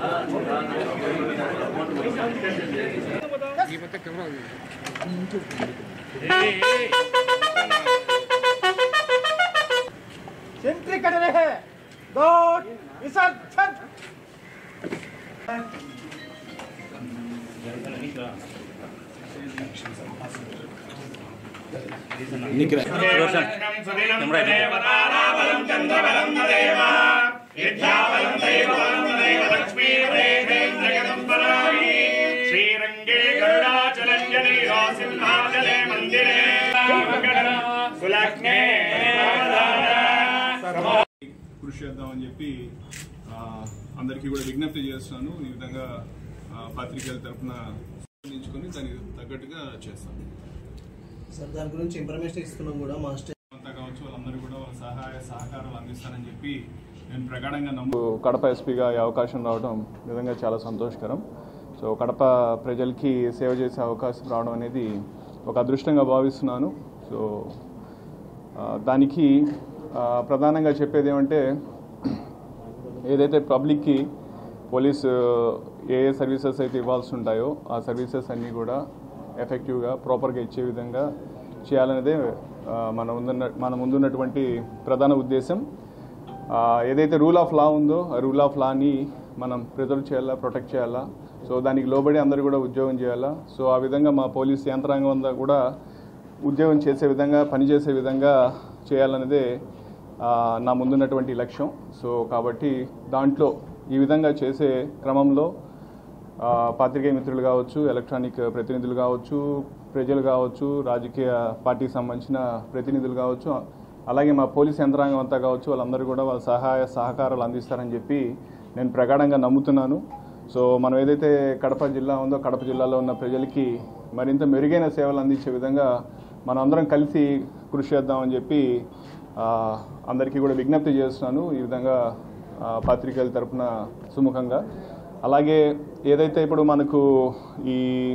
Sentry cut रहे हैं दो विसर्जन श्रीरंगे गरुडाचलंजलि सिंहाचले मंदिरे सुलग्ने కృషి చేద్దామని చెప్పి అందరికీ కూడా విజ్ఞప్తి చేస్తున్నాను. ఈ విధంగా పత్రికల తరఫున స్పందించుకొని దానికి తగ్గట్టుగా చేస్తాను సార్. దాని గురించి ఇన్ఫర్మేషన్ ఇస్తున్నాం కూడా మాస్టర్ అంతా కావచ్చు, వాళ్ళందరూ కూడా వాళ్ళ సహకారాలు అందిస్తారని చెప్పి నేను ప్రగాఢంగా కడప ఎస్పీగా ఈ అవకాశం రావడం నిజంగా చాలా సంతోషకరం. సో కడప ప్రజలకి సేవ చేసే అవకాశం రావడం అనేది ఒక అదృష్టంగా భావిస్తున్నాను. సో దానికి ప్రధానంగా చెప్పేది ఏమంటే, ఏదైతే పబ్లిక్కి పోలీసు ఏ సర్వీసెస్ అయితే ఇవ్వాల్సి ఉంటాయో ఆ సర్వీసెస్ అన్నీ కూడా ఎఫెక్టివ్గా ప్రాపర్గా ఇచ్చే విధంగా చేయాలనేదే మన ముందున్నటువంటి ప్రధాన ఉద్దేశం. ఏదైతే రూల్ ఆఫ్ లా ఉందో ఆ రూల్ ఆఫ్ లాని మనం ప్రిజర్వ్ చేయాలా, ప్రొటెక్ట్ చేయాలా. సో దానికి లోబడి అందరూ కూడా ఉద్యోగం చేయాలా. సో ఆ విధంగా మా పోలీస్ యంత్రాంగం అంతా కూడా ఉద్యోగం చేసే విధంగా, పనిచేసే విధంగా చేయాలనేదే నా ముందున్నటువంటి లక్ష్యం. సో కాబట్టి దాంట్లో ఈ విధంగా చేసే క్రమంలో పాత్రికేయ మిత్రులు కావచ్చు, ఎలక్ట్రానిక్ ప్రతినిధులు కావచ్చు, ప్రజలు కావచ్చు, రాజకీయ పార్టీకి సంబంధించిన ప్రతినిధులు కావచ్చు, అలాగే మా పోలీస్ యంత్రాంగం అంతా కావచ్చు, వాళ్ళందరూ కూడా వాళ్ళ సహకారాలు అందిస్తారని చెప్పి నేను ప్రగాఢంగా నమ్ముతున్నాను. సో మనం ఏదైతే కడప జిల్లా ఉందో కడప జిల్లాలో ఉన్న ప్రజలకి మరింత మెరుగైన సేవలు అందించే విధంగా మనం అందరం కలిసి కృషి చేద్దామని చెప్పి అందరికీ కూడా విజ్ఞప్తి చేస్తున్నాను. ఈ విధంగా పత్రికల తరఫున సుముఖంగా. అలాగే ఏదైతే ఇప్పుడు మనకు ఈ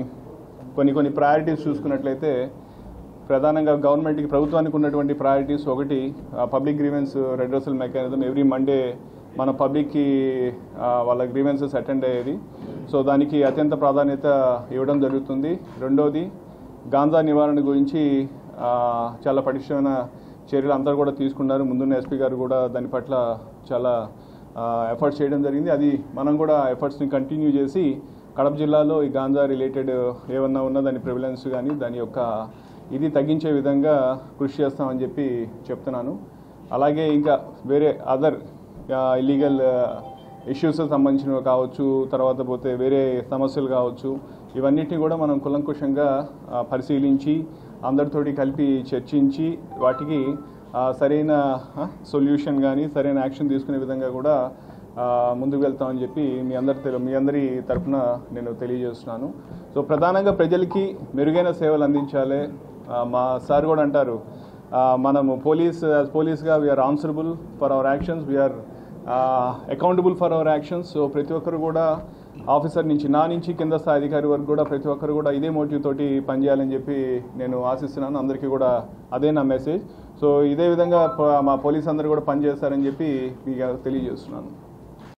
కొన్ని ప్రయారిటీస్ చూసుకున్నట్లయితే, ప్రధానంగా గవర్నమెంట్కి, ప్రభుత్వానికి ఉన్నటువంటి ప్రయారిటీస్ ఒకటి public grievance redressal mechanism. Every Monday మన పబ్లిక్కి వాళ్ళ గ్రీవెన్సెస్ అటెండ్ అయ్యేది. సో దానికి అత్యంత ప్రాధాన్యత ఇవ్వడం జరుగుతుంది. రెండోది గాంజా నివారణ గురించి చాలా పటిష్టమైన చర్యలు అందరూ కూడా తీసుకున్నారు. ముందున్న ఎస్పీ గారు కూడా దాని పట్ల చాలా ఎఫర్ట్స్ చేయడం జరిగింది. అది మనం కూడా ఎఫర్ట్స్ని కంటిన్యూ చేసి కడప జిల్లాలో ఈ గాంజా రిలేటెడ్ ఏమన్నా ఉన్నా దాని ప్రివిలెన్స్ కానీ దాని యొక్క ఇది తగ్గించే విధంగా కృషి చేస్తామని చెప్పి చెప్తున్నాను. అలాగే ఇంకా వేరే అదర్ ఇల్లీగల్ ఇష్యూస్ సంబంధించినవి కావచ్చు, తర్వాత పోతే వేరే సమస్యలు కావచ్చు, ఇవన్నిటిని కూడా మనం కులంకుషంగా పరిశీలించి అందరితోటి కలిపి చర్చించి వాటికి సరైన సొల్యూషన్ కానీ సరైన యాక్షన్ తీసుకునే విధంగా కూడా ముందుకు వెళ్తామని చెప్పి మీ అందరి తరఫున నేను తెలియజేస్తున్నాను. సో ప్రధానంగా ప్రజలకి మెరుగైన సేవలు అందించాలి. మా సార్ కూడా అంటారు, మనము పోలీస్గా we are answerable for our actions, we are accountable for our actions. So ప్రతి ఒక్కరు కూడా ఆఫీసర్ నుంచి నా నుంచి కింద స్థాయి అధికారి వరకు కూడా ప్రతి ఒక్కరు కూడా ఇదే మోటివ్ తోటి పనిచేయాలని చెప్పి నేను ఆశిస్తున్నాను. అందరికీ కూడా అదే నా మెసేజ్. సో ఇదే విధంగా మా పోలీస్ అందరూ కూడా పనిచేస్తారని చెప్పి మీకు తెలియజేస్తున్నాను.